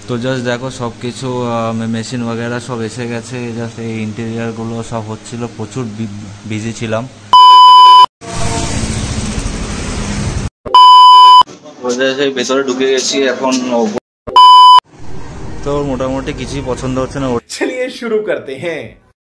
তো জাস্ট দেখো সব কিছু মেশিন वगैरह সব এসে গেছে। জাস্ট এই ইন্টেরিয়ারগুলো সব হচ্ছিল, প্রচুর বিজি ছিলাম। ভেতরে ঢুকে গেছি এখন। তো মোটামুটি কিছুই পছন্দ হচ্ছে না। চলিয়ে শুরু করতে হ্যাঁ।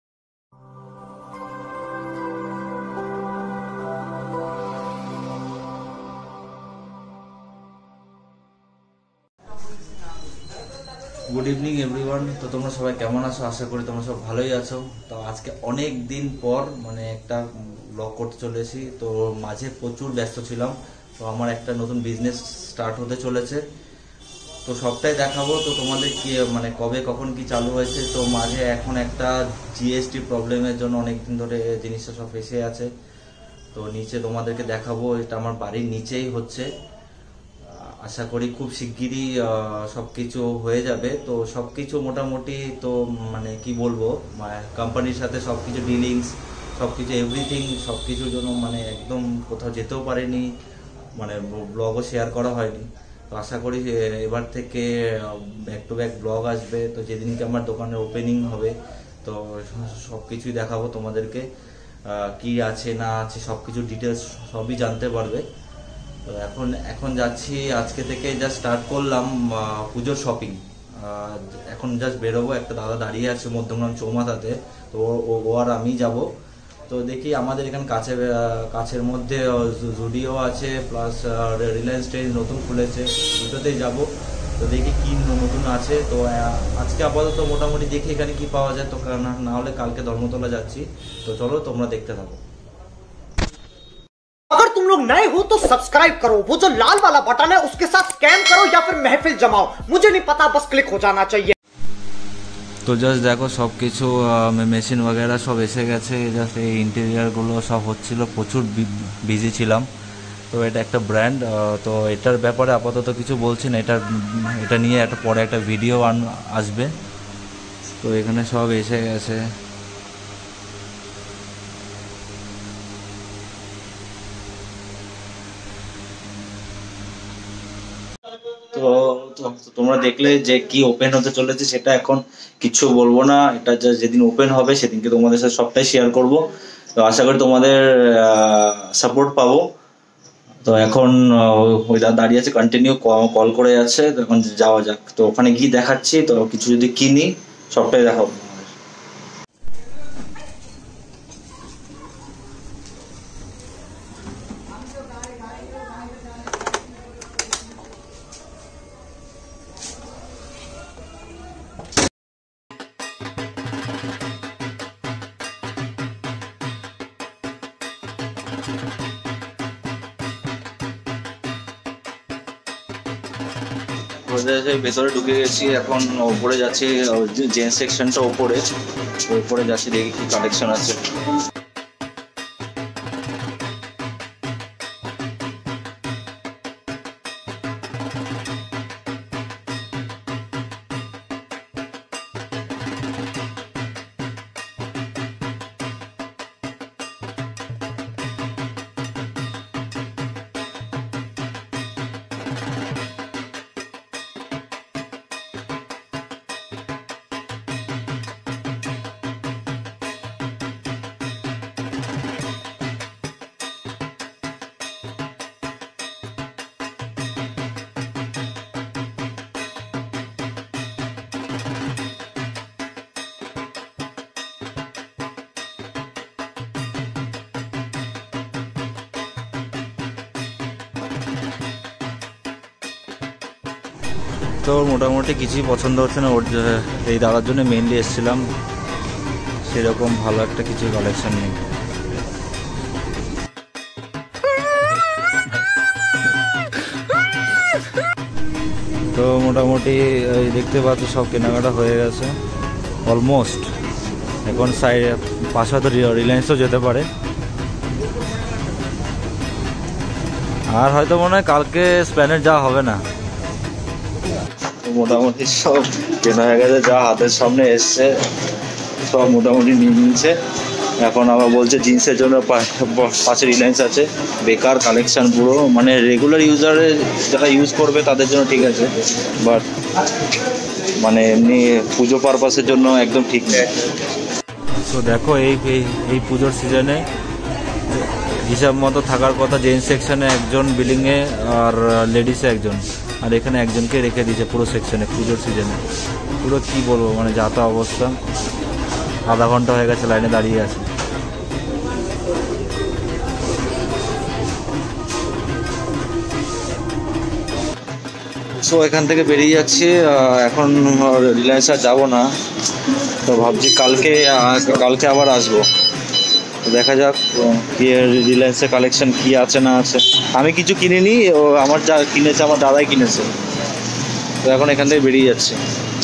Good evening everyone. তো তোমরা সবাই কেমন আছো? আশা করি তোমরা সব ভালোই আছো। তো আজকে অনেক দিন পর একটা ব্লগ করতে চলেছি। তো মাঝে প্রচুর ব্যস্ত ছিলাম। তো আমার একটা নতুন বিজনেস স্টার্ট হতে চলেছে, তো সবটাই দেখাবো। তো তোমাদের কি কবে কখন কি চালু হয়েছে। তো মাঝে এখন একটা জিএসটি প্রবলেমের জন্য অনেক দিন ধরে জিনিসটা সব ফেসে আছে। তো নিচে তোমাদেরকে দেখাবো, এটা আমার বাড়ির নিচেই হচ্ছে। আশা করি খুব শিগগিরই সবকিছু হয়ে যাবে। তো সবকিছু মোটামুটি তো কি বলবো, কোম্পানির সাথে সবকিছু ডিলিংস, সবকিছু এভরিথিং, সবকিছুর জন্য একদম কোথাও যেতেও পারিনি, ব্লগও শেয়ার করা হয়নি। তো আশা করি এবার থেকে ব্যাক টু ব্যাক ব্লগ আসবে। তো যেদিনকে আমার দোকানের ওপেনিং হবে, তো সবকিছুই দেখাবো তোমাদেরকে, কি আছে না আছে সবকিছু ডিটেলস সবই জানতে পারবে। তো এখন যাচ্ছি, আজকে থেকে জাস্ট স্টার্ট করলাম পুজোর শপিং। এখন জাস্ট বেরোবো। একটা দাদা দাঁড়িয়ে আছে মধ্যমগ্রাম চৌমাথাতে, তো ও আর আমি যাব। তো দেখি আমাদের এখানে কাছের মধ্যে জুডিও আছে, প্লাস রিলায়েন্স ট্রেন্ড নতুন খুলেছে, দুটোতেই যাব। তো দেখি কি নতুন আছে। তো আজকে আপাতত মোটামুটি দেখি এখানে কি পাওয়া যায়। তো না হলে কালকে ধর্মতলা যাচ্ছি। তো চলো তোমরা দেখতে থাকো। अगर तुम लोग नए हो तो सब्सक्राइब करो, वो जो लाल वाला बटन है उसके साथ स्कैम करो या फिर महफिल जमाओ, मुझे नहीं पता, बस क्लिक हो जाना चाहिए। তো জাস্ট দেখো সব কিছু মেশিন वगैरह সব এসে গেছে। জাস্ট এই ইন্টেরিয়ারগুলো সব হচ্ছিল, প্রচুর বিজি ছিলাম। তো এটা একটা ব্র্যান্ড। তো এটার ব্যাপারে আপাতত কিছু বলছি না, এটা নিয়ে পরে একটা ভিডিও আসবে। তো এখানে সব এসে গেছে। তো তোমরা দেখলে যে কি ওপেন হতে চলেছে, সেটা এখন কিছু বলবো না। এটা যেদিন ওপেন হবে সেদিনকে তোমাদের সাথে সবটাই শেয়ার করব। তো আশা করি তোমাদের সাপোর্ট পাবো। তো এখন ওই দাঁড়িয়ে আছে, কন্টিনিউ কল করে যাচ্ছে। তো এখন যাওয়া যাক। তো ওখানে গিয়ে দেখাচ্ছি। তো কিছু যদি কিনি সবটাই দেখাবো। ভেতরে ঢুকে গেছি, এখন উপরে যাচ্ছি। জেন্টস সেকশনটা উপরে যাচ্ছি, দেখি কি কালেকশন আছে। তো মোটামুটি কিছুই পছন্দ হচ্ছে না। এই দাদার জন্য মেনলি এসেছিলাম, সেরকম ভালো একটা কিছু কালেকশন নেই। তো মোটামুটি দেখতে পাচ্ছি সব কেনাকাটা হয়ে গেছে অলমোস্ট। এখন পাশে হয়তো রিলায়েন্সও যেতে পারে, আর হয়তো মনে হয় কালকে স্প্ল্যানেড যাওয়া হবে না। মোটামুটি সব কেনা হয়ে গেছে, যা হাতের সামনে এসছে সব মোটামুটি নিয়ে নিয়েছে। এখন আবার বলছে জিন্সের জন্য পাশে রিলায়েন্স আছে, বেকার কালেকশান পুরো, মানে রেগুলার ইউজারে যারা ইউজ করবে তাদের জন্য ঠিক আছে, বাট মানে এমনি পুজো পারপাসের জন্য একদম ঠিক নেই। তো দেখো এই পুজোর সিজনে হিসাব মতো থাকার কথা জেন্টস সেকশনে একজন বিলিংয়ে আর লেডিসে একজন, আর এখানে একজনকে রেখে দিয়েছে পুরো সেকশনে পুজোর সিজনে। পুরো কি বলবো, মানে যা তা অবস্থা। আধা ঘন্টা হয়ে গেছে লাইনে দাঁড়িয়ে আছে। সো এখান থেকে বেরিয়ে যাচ্ছি, এখন রিলায়েন্স আর যাবো না, তো ভাবছি কালকে আবার আসবো। দেখা যাক কি রিলায়েন্সের কালেকশন কি আছে না আছে। আমি কিছু কিনিনি, আমার যা কিনেছে আমার দাদাই কিনেছে। তো এখন এখান থেকে বেরিয়ে যাচ্ছে।